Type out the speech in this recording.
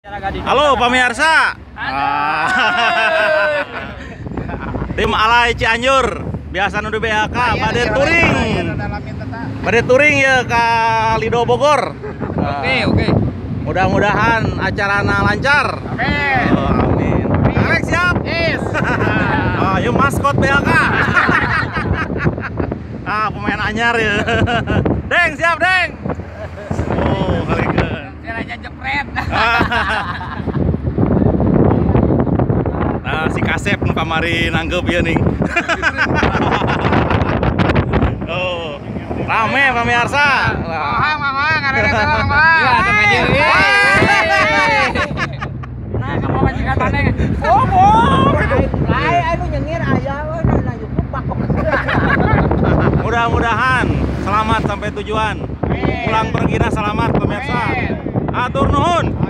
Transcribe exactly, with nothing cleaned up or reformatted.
Halo pemirsa, ah. Tim Alay Cianjur biasa nudu B H K bade touring, bade touring ya ke Lido Bogor. Oke oke. Mudah-mudahan acarana lancar. Amin. Oh, amin. Alex siap? Yes. Oh, yuk maskot B H K. Ah, pemain anyar ya. Deng siap deng. Oh, kali ke. Caranya jepret. Nah, si Kasep nu kamari nanggep ya nih. Oh, rame pemirsa. Mohang mohang ada ada mohang. Iya, ada aja. Nah, kamu majikan mana? Oh, boh. Lai anu nyengir aya we na YouTube pakok. Mudah-mudahan selamat sampai tujuan. Pulang pergi selamat pemirsa. Atur nuhun.